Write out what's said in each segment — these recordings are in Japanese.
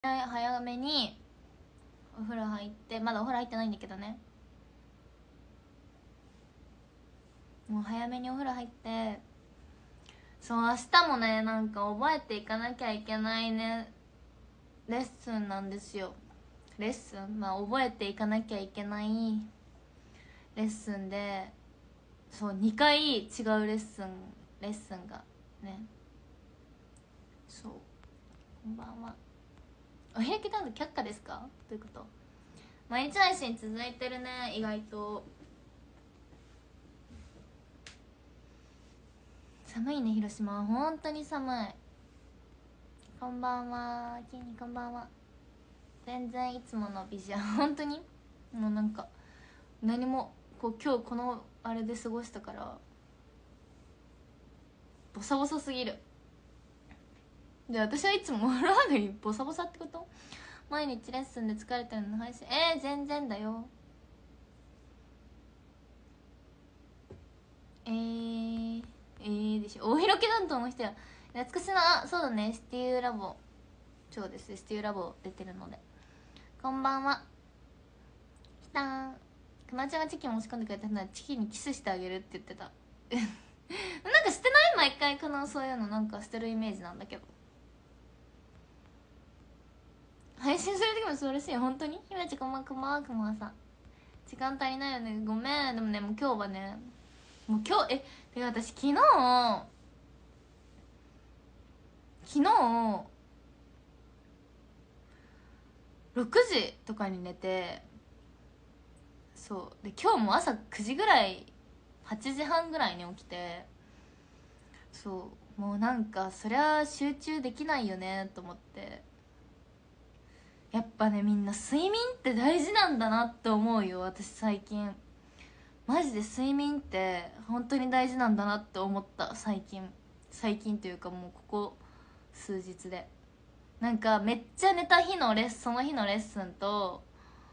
早めにお風呂入って、まだお風呂入ってないんだけどね、もう早めにお風呂入って、そう明日もねなんか覚えていかなきゃいけないねレッスンなんですよ。レッスン、まあ覚えていかなきゃいけないレッスンで、そう2回違うレッスンがね。そう、こんばんは。お開き担当却下ですか？どういうこと？毎日配信続いてるね、意外と。寒いね広島は、本当に寒い。こんばんは、キンにこんばんは。全然いつものビジュアル本当にもうなんか何もこう今日このあれで過ごしたからボサボサすぎる。で私はいつもお風呂上がりボサボサってこと？毎日レッスンで疲れてるの配信全然だよ。でしょ。大広家担当の人や懐かしいな。そうだね、スティーラボ、そうです、スティーラボ出てるので。こんばんは。きたーん。くまちゃんがチキンを申し込んでくれたのはチキンにキスしてあげるって言ってたなんかしてない？毎回そういうのなんかしてるイメージなんだけど。配信する時も素晴らしい。本当にひめちこんばんはさん。時間足りないよね、ごめん。でもね、もう今日はね、もう今日てか私昨日6時とかに寝て、そうで今日も朝9時ぐらい、8時半ぐらいに起きて、そうもうなんかそりゃ集中できないよねと思って、やっぱねみんな睡眠って大事なんだなって思うよ。私最近マジで睡眠って本当に大事なんだなって思った。最近というかもうここ数日で、なんかめっちゃ寝た日のその日のレッスンと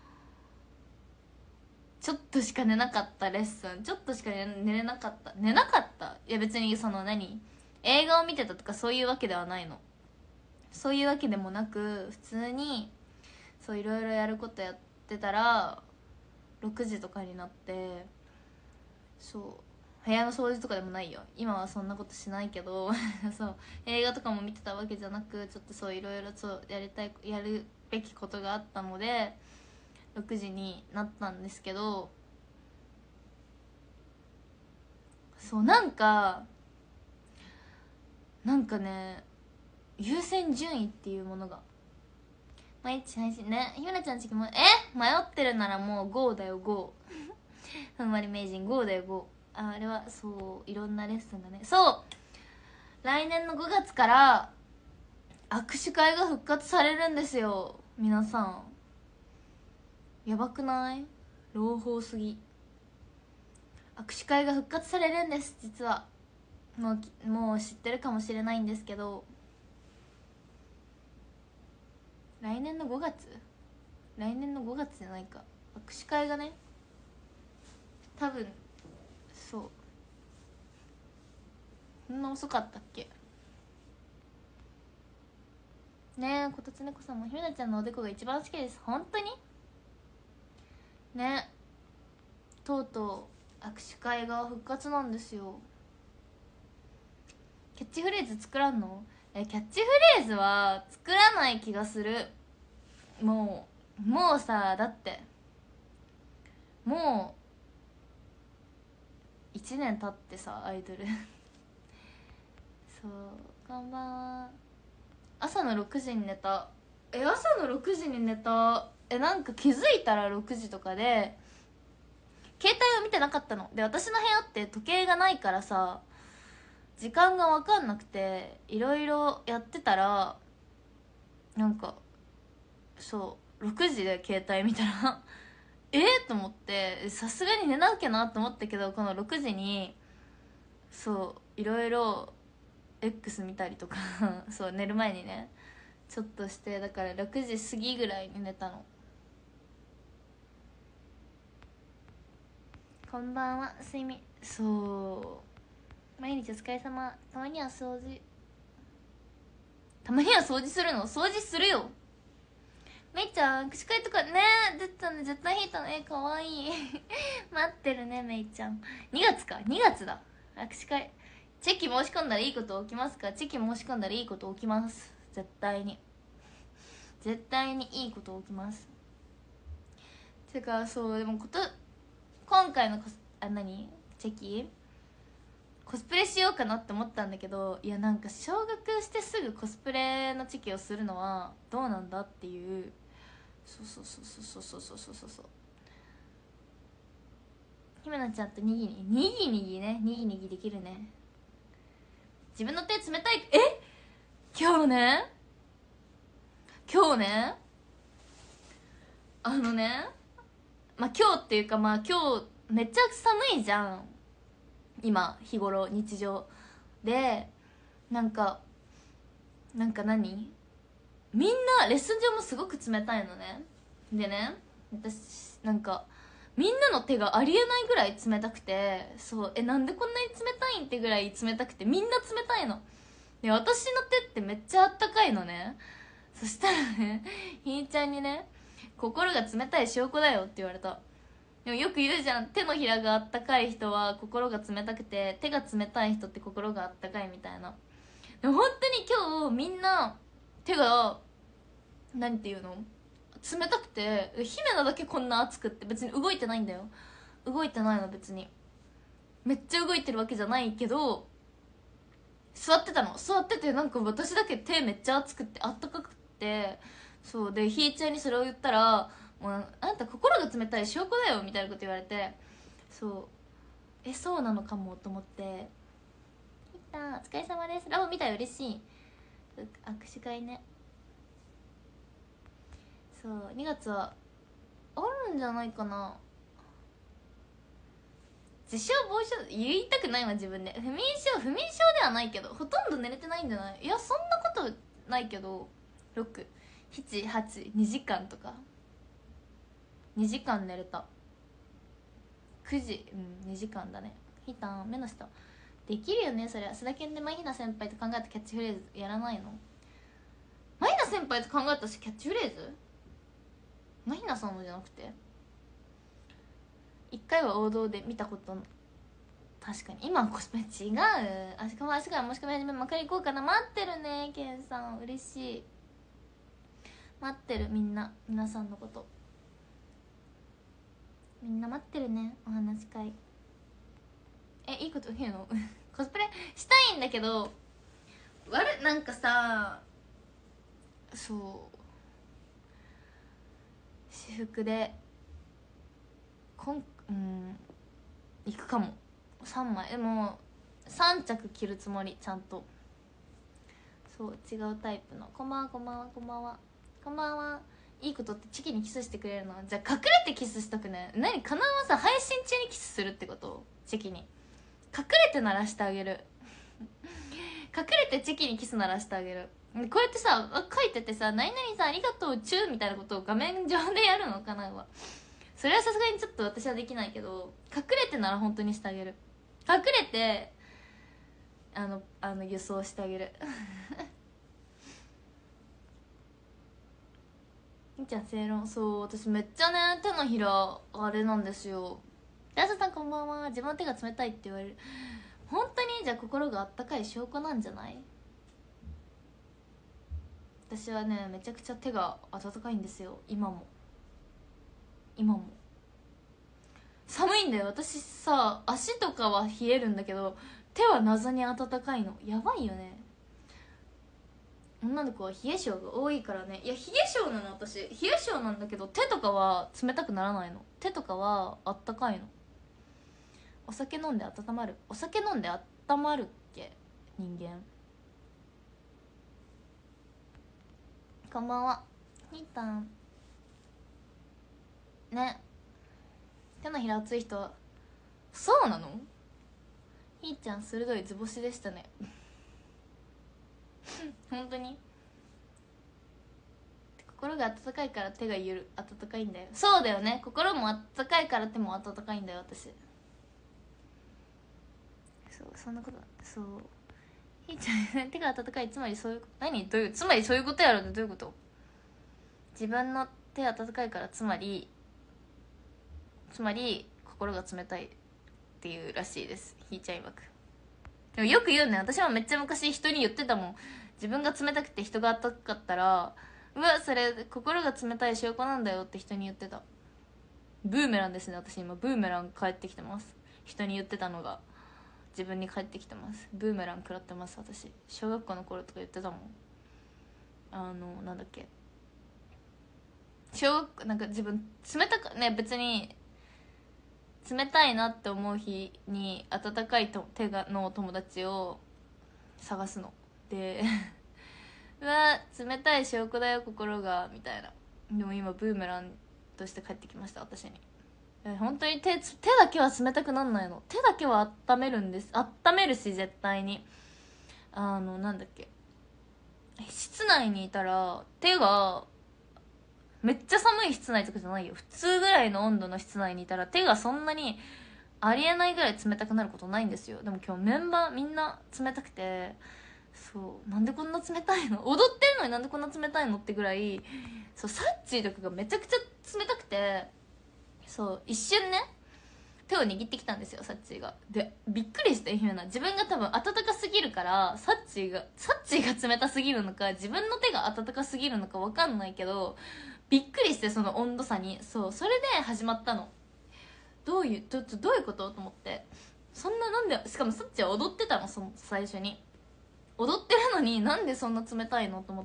ちょっとしか寝なかったレッスン、ちょっとしか寝れなかったいや別に映画を見てたとかそういうわけではないの。そういうわけでもなく、普通にそういろいろやることやってたら6時とかになって、そう部屋の掃除とかでもないよ、今はそんなことしないけどそう映画とかも見てたわけじゃなく、ちょっとそういろいろやるべきことがあったので6時になったんですけど、そうなんかね、優先順位っていうものが毎日配信ね。ひめなちゃんちきも迷ってるならもう GO だよ GO ふんわり名人 GO だよ GO。 あれはそういろんなレッスンがね、そう来年の5月から握手会が復活されるんですよ。皆さんやばくない？朗報すぎ。握手会が復活されるんです。実はもう知ってるかもしれないんですけど、来年の5月じゃないか、握手会がね、多分そうそんな遅かったっけね。こたつねこさんもひめなちゃんのおでこが一番好きです。本当にね。とうとう握手会が復活なんですよ。キャッチフレーズ作らんの？キャッチフレーズは作らない気がする。もうさ、だってもう1年経ってさ、アイドルそう、こんばんは。朝の6時に寝た。朝の6時に寝た。なんか気づいたら6時とかで、携帯を見てなかったので、私の部屋って時計がないからさ、時間が分かんなくていろいろやってたら、なんかそう6時で携帯見たらと思って、さすがに寝なきゃなと思ったけど、この6時にそういろいろ X 見たりとかそう寝る前にねちょっとして、だから6時過ぎぐらいに寝たの。こんばんは。睡眠そう毎日お疲れ様。たまには掃除するの？掃除するよ。 めいちゃん握手会とかね出てたね。絶対引いたの。かわいい待ってるねめいちゃん。2月か、2月だ握手会。チェキ申し込んだらいいこと起きますか？チェキ申し込んだらいいこと起きます。絶対に絶対にいいこと起きます。てかそうでも今回の何チェキコスプレしようかなって思ったんだけど、いやなんか小学してすぐコスプレのチェキをするのはどうなんだっていう。そうひめなちゃんとにぎにぎできるね。自分の手冷たい。今日ねまあ今日っていうか、まあ今日めっちゃ寒いじゃん今日頃日常で。なんか何みんなレッスン上もすごく冷たいのね。でね私なんかみんなの手がありえないぐらい冷たくて、そうなんでこんなに冷たいんってぐらい冷たくて、みんな冷たいので、私の手ってめっちゃあったかいのね。そしたらねひーちゃんにね心が冷たい証拠だよって言われた。でもよく言うじゃん、手のひらがあったかい人は心が冷たくて、手が冷たい人って心があったかいみたいな。でも本当に今日みんな手がなんていうの冷たくて、姫なだけこんな熱くって、別に動いてないんだよ。動いてないの別に。めっちゃ動いてるわけじゃないけど、座ってて、なんか私だけ手めっちゃ熱くってあったかくって、そうでひーちゃんにそれを言ったら、もうあんた心が冷たい証拠だよみたいなこと言われて、そうなのかもと思って。いったお疲れ様です。ラボ見たよ、嬉しい。握手会ね。そう2月はあるんじゃないかな。自傷防止言いたくないわ自分で。不眠症ではないけど、ほとんど寝れてないんじゃない？いやそんなことないけど、678時間とか2時間寝れた。9時2時間だね。ひたん目の下できるよねそりゃ。須田健でマヒナ先輩と考えたキャッチフレーズやらないの？マヒナ先輩と考えたしキャッチフレーズマヒナさんのじゃなくて、一回は王道で見たこと。確かに今はコスプレ違う。足から申し込み始めまくり行こうかな。待ってるねケンさん、嬉しい。待ってる皆さんのこと、みんな待ってるね。お話し会いいこと言うのコスプレしたいんだけど、なんかさ、私服で行くかも。3枚でも3着着るつもり。ちゃんと違うタイプの。こんばんはいいことってチキにキスしてくれるの？じゃあ隠れてキスしとくね。何かなはさ配信中にキスするってこと？チキに隠れて鳴らしてあげる隠れてチキにキス鳴らしてあげる。こうやってさ書いててさ、何々さんありがとうチューみたいなことを画面上でやるのかなは。それはさすがにちょっと私はできないけど、隠れてなら本当にしてあげる。隠れて輸送してあげるみーちゃん正論。私めっちゃね手のひらあれなんですよ。ダーサさんこんばんは。自分の手が冷たいって言われる。本当にじゃあ心があったかい証拠なんじゃない？私はねめちゃくちゃ手が温かいんですよ。今も寒いんだよ。私さ足とかは冷えるんだけど、手は謎に温かいの。やばいよね。女の子は冷え性が多いからね。いや冷え性なの私。冷え性なんだけど手とかは冷たくならないの。手とかはあったかいの。お酒飲んで温まる。お酒飲んで温まるっけ人間。こんばんはひーたんね。手のひら熱い人はそうなの？ひーちゃん鋭い図星でしたね本当に心が温かいから手が温かいんだよ。そうだよね、心も温かいから手も温かいんだよ私。そんなこと。ひーちゃん手が温かい、つまりそういうこと。どういうつまりそういうことやろってどういうこと？ 自分の手温かいから、つまり心が冷たいっていうらしいです、ひーちゃん曰く。でもよく言うね、私はめっちゃ昔人に言ってたもん。自分が冷たくて人が温かかったら、うわそれ心が冷たい証拠なんだよって人に言ってた。ブーメランですね、私今ブーメラン返ってきてます。人に言ってたのが自分に返ってきてます。ブーメラン食らってます。私小学校の頃とか言ってたもん。なんだっけ、なんか自分冷たくね、別に冷たいなって思う日に温かい手の友達を探すのでうわ冷たい証拠だよ心がみたいな。でも今ブーメランとして帰ってきました、私に。本当に手だけは冷たくなんないの。手だけは温めるんです。温めるし絶対に。なんだっけ、室内にいたら手がめっちゃ寒い室内とかじゃないよ、普通ぐらいの温度の室内にいたら手がそんなにありえないぐらい冷たくなることないんですよ。でも今日メンバーみんな冷たくて、そうなんでこんな冷たいの、踊ってるのになんでこんな冷たいのってぐらい、そうサッチーとかがめちゃくちゃ冷たくて、そう一瞬ね手を握ってきたんですよ、サッチーが。でびっくりしてヒューナ、自分が多分暖かすぎるからサッチーが冷たすぎるのか自分の手が暖かすぎるのか分かんないけど、びっくりして、その温度差に。そうそれで始まったの。どういうことと思って、そんな、なんで、しかもサッチーは踊ってたの、最初に踊ってるのになんでそんな冷たいのと思って。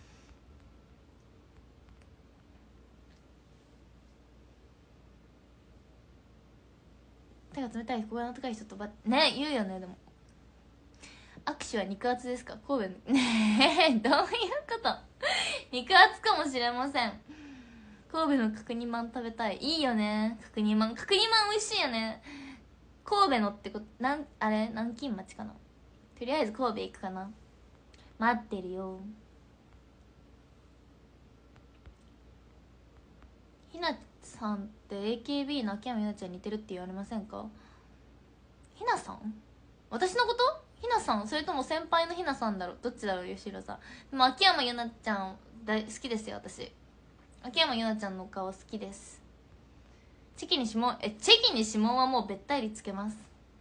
手が冷たい心の高い人とね言うよね。でも握手は肉厚ですか、神戸ねえどういうこと、肉厚かもしれません。神戸の角煮まん食べたい。いいよね角煮まん美味しいよね。神戸のってあれ南京町かな。とりあえず神戸行くかな。待ってるよ。ひなさんって AKB の秋山ゆなちゃんに似てるって言われませんか。ひなさん、私のこと、ひなさん、それとも先輩のひなさんだろう、どっちだろう。吉弘さん。でも秋山ゆなちゃん好きですよ私。秋山ゆなちゃんの顔好きです。チェキに指紋はもうべったりつけます。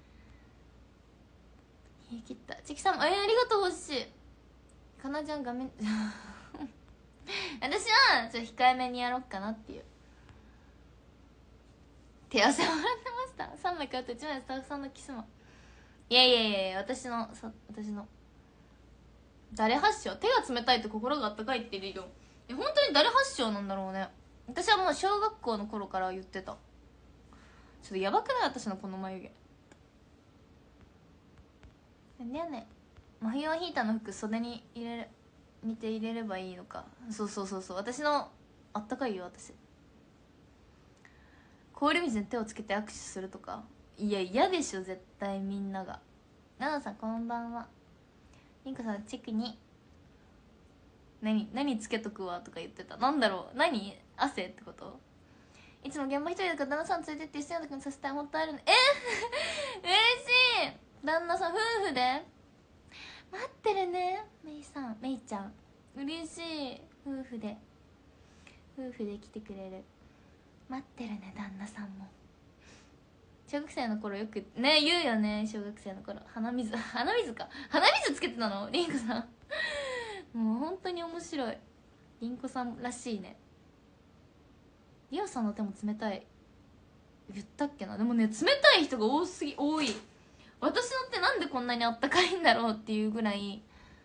冷え切った。チェキさんありがとう。欲しいかなちゃん画面私はちょっと控えめにやろうかなっていう。手汗もらってました。3枚買うと1枚スタッフさんのキスも。いや私の誰発祥、手が冷たいと心が温かいって理論、本当に誰発祥なんだろうね。私はもう小学校の頃から言ってた。ちょっとやばくない私のこの眉毛。なんでやねん。マフィオンヒーターの服袖に似て入れればいいのか。そう私のあったかいよ私。氷水に手をつけて握手するとか、いや嫌でしょ絶対みんなが。奈々さんこんばんは。リンコさんチェックに何つけとくわとか言ってた。なんだろう、何汗ってこと。いつも現場一人だから旦那さん連れてって一緒にさせたいもっとあるの。嬉しい。旦那さん夫婦で待ってるね。メイちゃん嬉しい。夫婦で来てくれる。待ってるね旦那さんも。小学生の頃よくね言うよね。小学生の頃鼻水つけてたのリンコさんもう本当に面白い。リンコさんらしいね。リオさんの手も冷たい言ったっけな。でもね冷たい人が多い。私の手なんでこんなにあったかいんだろうっていうぐらい。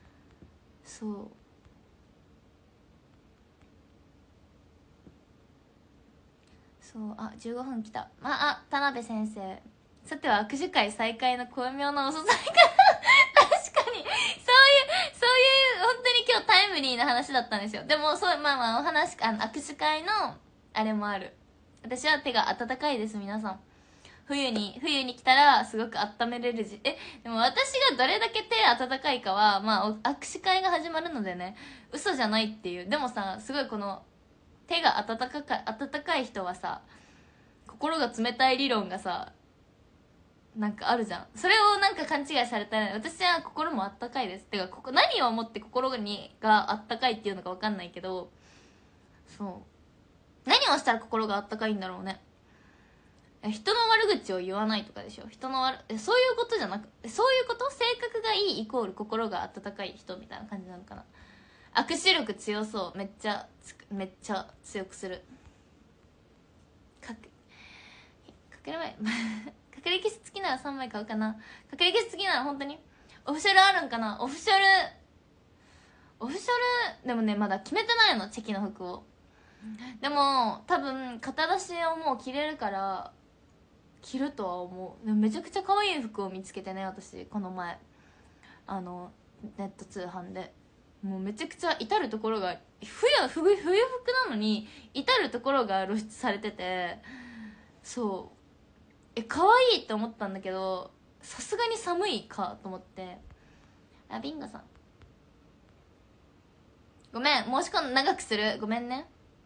そうあ15分来た。田辺先生、さては握手会再開の巧妙なお素材か確かにそういう本当に今日タイムリーな話だったんですよ。でもそうお話握手会のあれもある。私は手が温かいです。皆さん冬に来たらすごく温めれるでも私がどれだけ手温かいかは握手会が始まるのでね嘘じゃないっていう。でもさすごいこの手が温かい人はさ心が冷たい理論がさなんかあるじゃん。それをなんか勘違いされたら私は心もあったかいです。てか何を思って心があったかいっていうのか分かんないけどそう何をしたら心があったかいんだろうね。人の悪口を言わないとかでしょ。そういうことじゃなく、そういうこと、性格がいいイコール心が温かい人みたいな感じなのかな。握手力強そう。めっちゃ強くする。隠れ前隠れキス好きなら3枚買うかな。隠れキス好きなら本当にオフィシャルあるんかな。オフィシャルでもね、まだ決めてないの、チェキの服を。でも多分肩出しをもう着れるから着るとは思う。でもめちゃくちゃ可愛い服を見つけてね、私この前ネット通販でもうめちゃくちゃ至る所が冬服なのに至る所が露出されてて、そう可愛いって思ったんだけど、さすがに寒いかと思って。あ、ビンゴさんごめん、申し込ん長くする、ごめんね。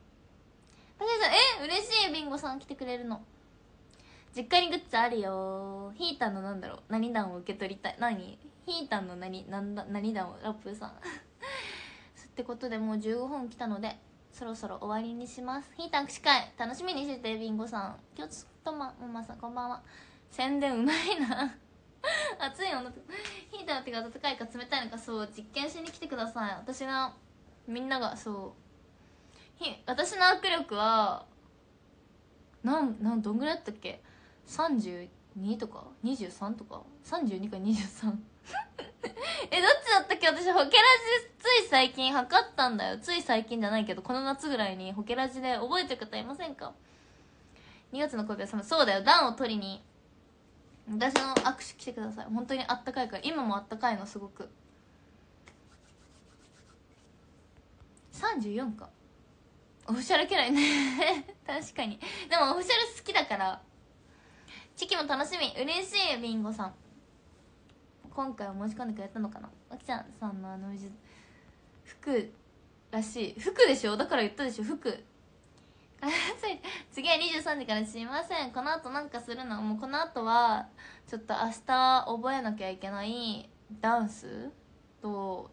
嬉しい、ビンゴさん来てくれるの。実家にグッズあるよ。ヒーターのなんだろう、何弾を受け取りたい。ヒーターの何弾をラップーさんってことでもう15分来たのでそろそろ終わりにします。ヒーター握手会楽しみにしてて、ビンゴさん。今日とママさんこんばんは。宣伝うまいな熱い女とヒーターの手が温かいか冷たいのか、そう実験しに来てください。私がみんなが私の握力はどんぐらいだったっけ。32とか23とか32か23どっちだったっけ。私ホケラジつい最近測ったんだよ。つい最近じゃないけどこの夏ぐらいにホケラジで覚えてる方いませんか。2月の恋人様、そうだよ、暖を取りに私の握手来てください。本当にあったかいから、今もあったかいのすごく。34か。オフィシャル嫌いね確かに。でもオフィシャル好きだから。チキも楽しみ。嬉しい、ビンゴさん。今回は申し込んでくれたのかな。あきちゃんさんの服らしい。服でしょ、だから言ったでしょ、服次は23時からしません。この後なんかするの。もうこの後はちょっと明日覚えなきゃいけないダンスを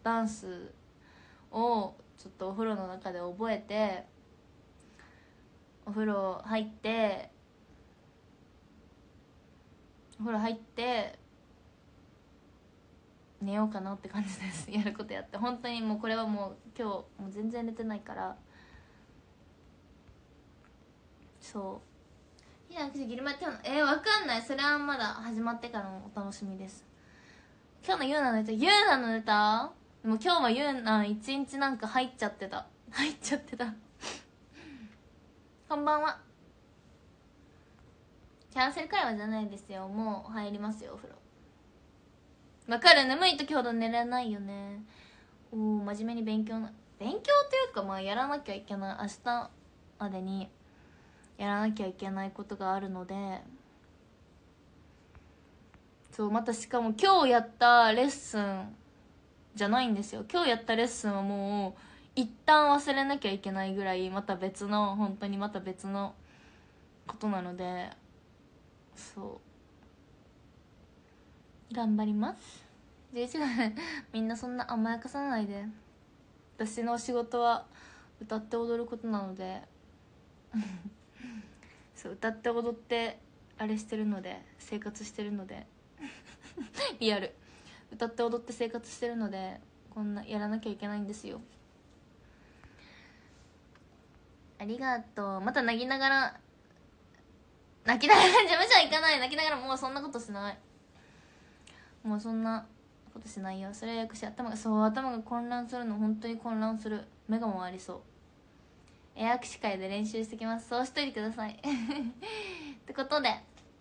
ちょっとお風呂の中で覚えて、お風呂入って寝ようかなって感じですやることやって。本当にもうこれはもう今日もう全然寝てないから。そういや、ギルマってわかんない。それはまだ始まってからのお楽しみです。今日のユーナのネタでも今日はユーナ一日なんか入っちゃってたこんばんは。キャンセル会話じゃないですよ。もう入りますよ、お風呂。わかる、眠い時ほど寝れないよね。真面目に勉強っていうか、まあやらなきゃいけない、明日までにやらなきゃいけないことがあるので。そうまたしかも今日やったレッスンじゃないんですよ。今日やったレッスンはもう一旦忘れなきゃいけないぐらい本当にまた別のことなので、そう頑張ります。11月みんなそんな甘やかさないで。私の仕事は歌って踊ることなのでそう歌って踊ってあれしてるので、生活してるのでリアル歌って踊って生活してるので、こんなやらなきゃいけないんですよ。ありがとう。また泣きながら事務所は行かない。泣きながらもうそんなことしない。もうそんなことしないよ。それはよくし、頭が混乱するの。本当に混乱する。目が回りそう。握手会で練習してきます。そうしといてくださいってことで、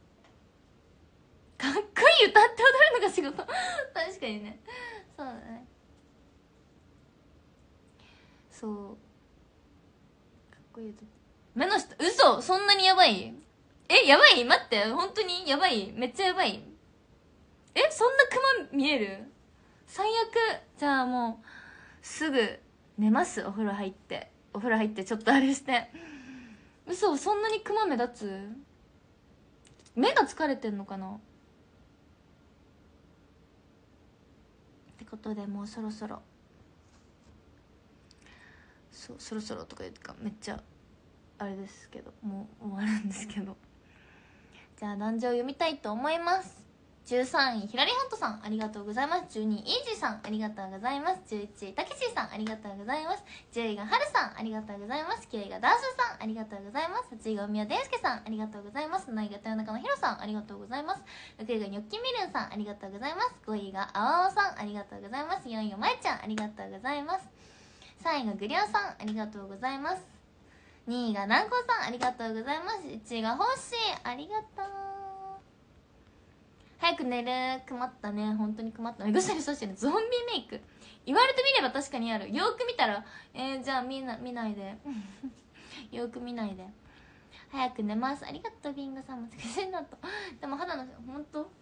かっこいい歌って踊るのが仕事確かにね。そうだね。そうかっこいい歌。目の下、嘘、そんなにやばい？やばい？待って、本当にやばい？めっちゃやばい？そんなクマ見える？最悪。じゃあもうすぐ寝ます。お風呂入ってちょっとあれして。嘘、そんなにクマ目立つ？目が疲れてんのかなってことで、もうそろそろそろそろとか言うかめっちゃあれですけど、もう終わるんですけど。じゃあ男女を読みたいと思います。13位ヒラリハントさんありがとうございます。12位イージーさんありがとうございます。11位たけしさんありがとうございます。10位がはるさんありがとうございます。9位がダースさんありがとうございます。8位が宮大輔さんありがとうございます。7位が豊中のひろさんありがとうございます。6位がニョッキミルンさんありがとうございます。5位があわおさんありがとうございます。4位がまいちゃんありがとうございます。3位がグリオさんありがとうございます。2位が南光さんありがとうございます。1位がホッシーありがとう。早く寝る。困ったね、本当に困った。目薬さしてる。ゾンビメイク言われてみれば確かにある。よく見たらじゃあ見ないでよく見ないで。早く寝ます。ありがとうビンゴさんもつけてんだと。でも肌の本当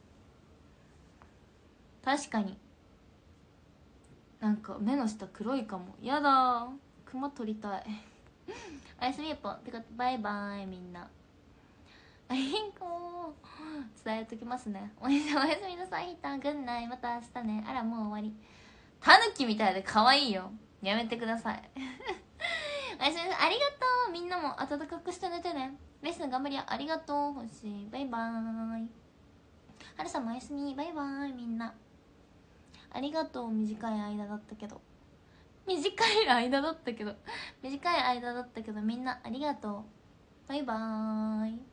確かになんか目の下黒いかも。やだ、クマ取りたいおやすみやっぱ。てかバイバイみんな。ありんこ伝えときますね。おやすみなさい。ひたぐんない。また明日ね。あらもう終わり。タヌキみたいで可愛いよ。やめてくださいおやすみなさい。ありがとう。みんなも暖かくして寝てね。レッスン頑張りや。ありがとう。ほしバイバーイ。はるさんもおやすみ。バイバーイみんな。ありがとう。短い間だったけどみんなありがとう。バイバーイ。